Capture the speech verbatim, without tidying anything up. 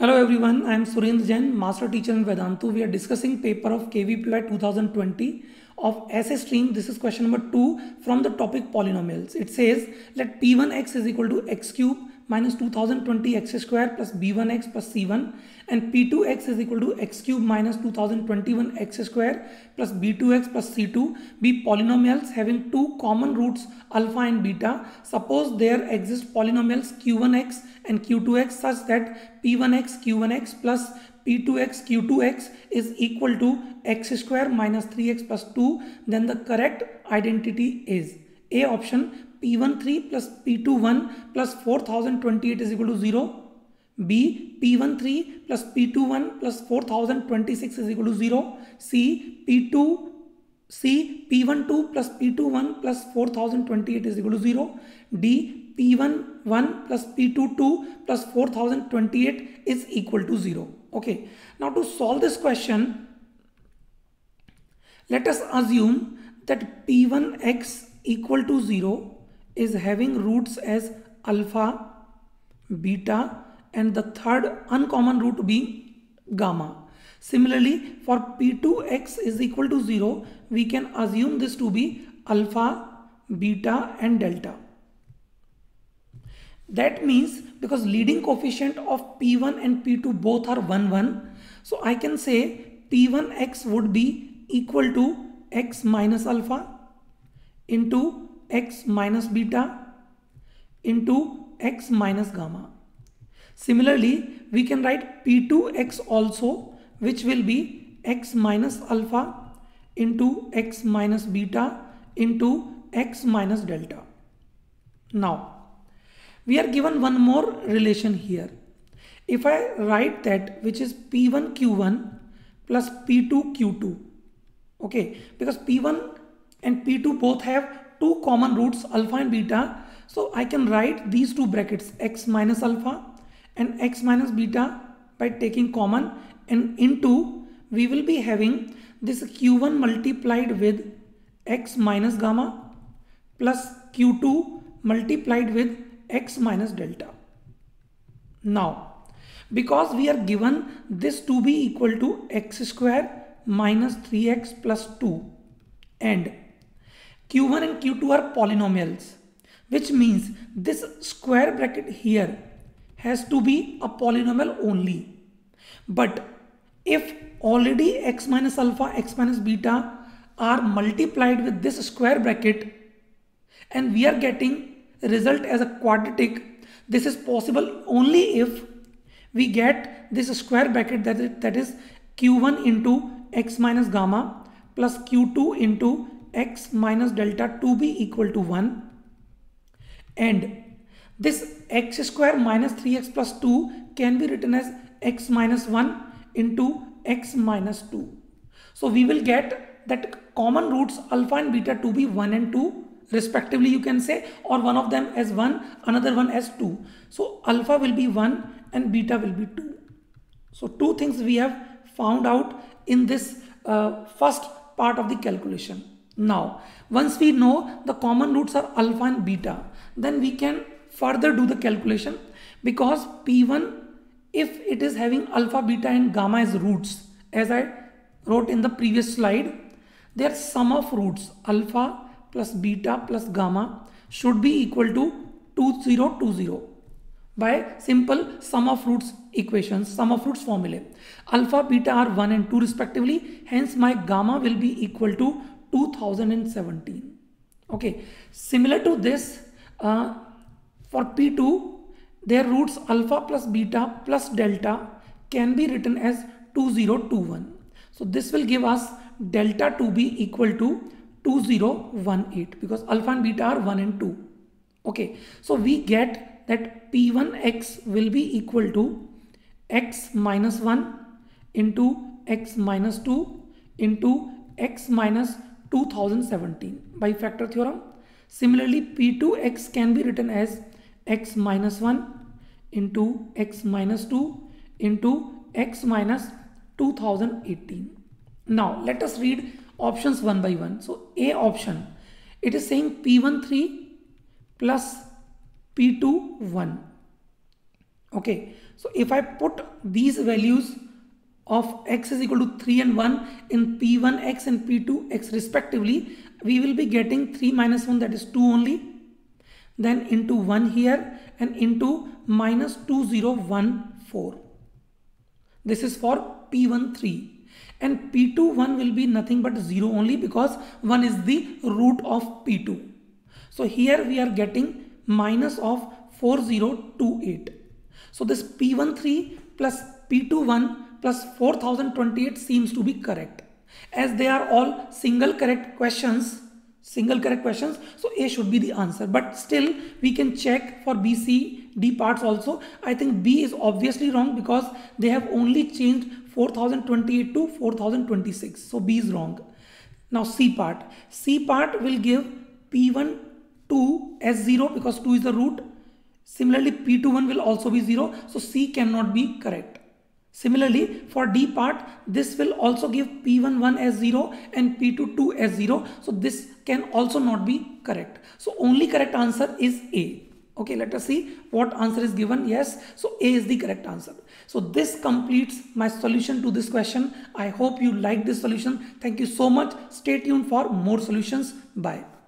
Hello everyone, I am Surendra Jain, Master Teacher in Vedantu. We are discussing paper of K V P Y twenty twenty of essay stream. This is question number two from the topic polynomials. It says let P one x is equal to x cube minus two thousand twenty x square plus B one x plus C one and P two x is equal to x cube minus two thousand twenty-one x square plus B two x plus C two be polynomials having two common roots alpha and beta. Suppose there exist polynomials Q one x and Q two x such that P one x Q one x plus P two x Q two x is equal to x square minus three x plus two, then the correct identity is A option P one three plus P two one plus four thousand twenty-eight is equal to zero, B P one three plus P two one plus four thousand twenty-six is equal to zero, C P two C P one two plus P two one plus four thousand twenty-eight is equal to zero, D P one one plus P two two plus four thousand twenty-eight is equal to zero. Okay, now to solve this question, let us assume that P one x equal to zero is having roots as alpha, beta and the third uncommon root being gamma. Similarly, for P two x is equal to zero, we can assume this to be alpha, beta and delta. That means because leading coefficient of P one and P two both are one one, so I can say P one x would be equal to x minus alpha into x minus beta into x minus gamma. Similarly, we can write P two x also, which will be x minus alpha into x minus beta into x minus delta. Now, we are given one more relation here. If I write that, which is P one Q one plus P two Q two, okay, because P one and P two both have two common roots alpha and beta, so I can write these two brackets x minus alpha and x minus beta by taking common, and into we will be having this Q one multiplied with x minus gamma plus Q two multiplied with x minus delta. Now, because we are given this to be equal to x square minus three x plus two and Q one and Q two are polynomials, which means this square bracket here has to be a polynomial only. But if already x minus alpha, x minus beta are multiplied with this square bracket and we are getting result as a quadratic, this is possible only if we get this square bracket that is, that is Q one into x minus gamma plus Q two into x minus delta to be equal to one, and this x square minus three x plus two can be written as x minus one into x minus two. So we will get that common roots alpha and beta to be one and two respectively, you can say, or one of them as one, another one as two. So alpha will be one and beta will be two. So two things we have found out in this uh, first part of the calculation. Now, once we know the common roots are alpha and beta, then we can further do the calculation, because P one, if it is having alpha, beta and gamma as roots, as I wrote in the previous slide, their sum of roots alpha plus beta plus gamma should be equal to two zero two zero by simple sum of roots equations, sum of roots formulae. Alpha, beta are one and two respectively, hence my gamma will be equal to two thousand seventeen. Okay, similar to this, uh, for P two, their roots alpha plus beta plus delta can be written as two zero two one. So this will give us delta to be equal to two zero one eight, because alpha and beta are one and two. Okay, so we get that P one x will be equal to x minus one into x minus two into x minus two thousand seventeen by factor theorem. Similarly, P two x can be written as x minus one into x minus two into x minus two thousand eighteen. Now let us read options one by one. So A option, it is saying P one three plus P two one. Okay, So if I put these values of x is equal to three and one in P one x and P two x respectively, we will be getting three minus one, that is two only, then into one here and into minus two zero one four. This is for P one three, and P two one will be nothing but zero only because one is the root of P two. So here we are getting minus of four zero two eight. So this P one three plus P two one plus four thousand twenty-eight seems to be correct. As they are all single correct questions, single correct questions, so A should be the answer. But still we can check for B, C, D parts also. I think B is obviously wrong because they have only changed four thousand twenty-eight to four thousand twenty-six. So B is wrong. Now C part. C part will give P one two as zero because two is the root. Similarly, P two one will also be zero. So C cannot be correct. Similarly, for D part, this will also give P one one as zero and P two two as zero. So this can also not be correct. So only correct answer is A. Okay, let us see what answer is given. Yes, so A is the correct answer. So this completes my solution to this question. I hope you like this solution. Thank you so much. Stay tuned for more solutions. Bye.